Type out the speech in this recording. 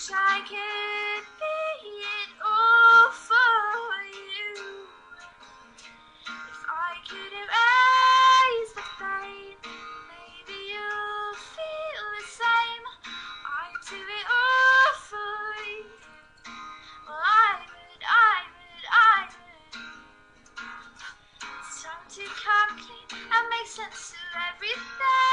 wish I could be it all for you. If I could erase the pain, maybe you'll feel the same. I'd do it all for you. Well, I would. It's time to come clean and make sense of everything.